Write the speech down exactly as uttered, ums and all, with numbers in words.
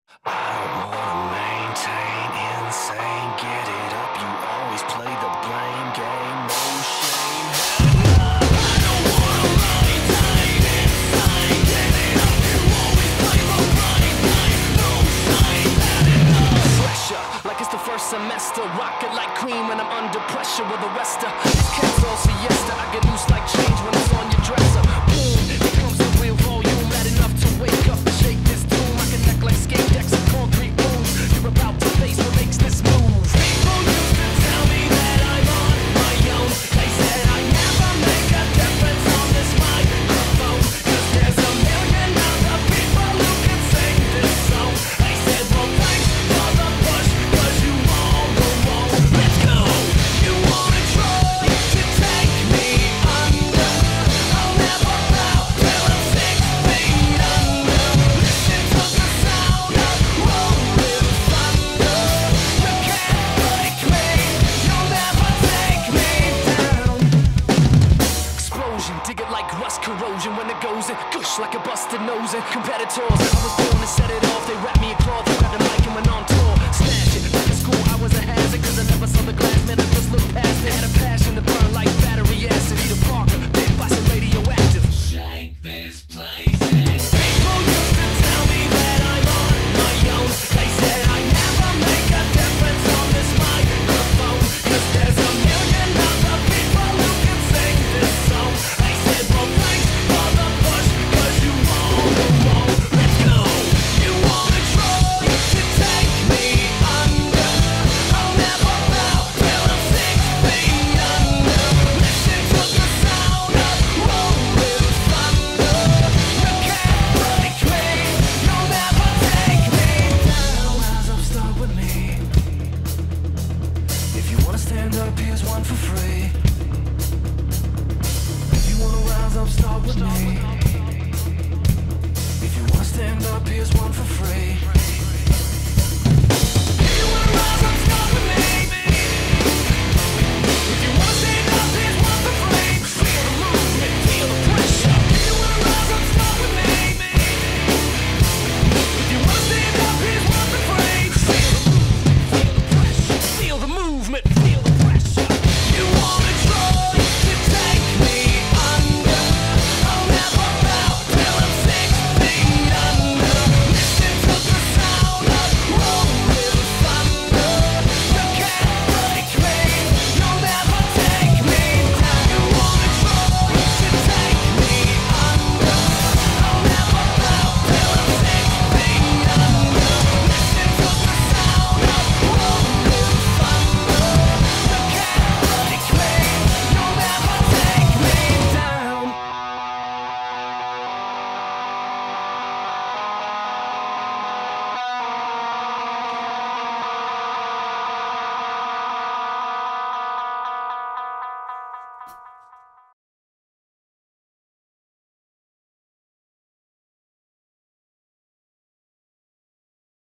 I don't wanna maintain insane, get it up, you always play the blame game, no shame. I don't wanna maintain insane, get it up, you always play the blame game, no shame, had enough. Pressure, like it's the first semester, rocket like cream when I'm under pressure with the rest of these cats all siesta. I get loose like change when it's on your dresser. Boom, here comes the real volume, mad enough to wake up and shake this tune. I can act like skate decks and concrete moves. You're about to face what makes this move. People used to tell me that I'm on my own. They said I never make a difference on this microphone, 'cause there's a million other people who can sing this song. They said, well, thanks for the push, 'cause you all go wrong. Let's go! You wanna try to take me under? I'll never bow till I'm six feet under. Listen to the sound of rolling thunder. You can't break me, you'll never take me down. Explosion, dig it like rust corrosion. When it goes in, gush like a busted nose. And competitors, I was born to set it off. They wrap me in cloth, grab the mic and went on to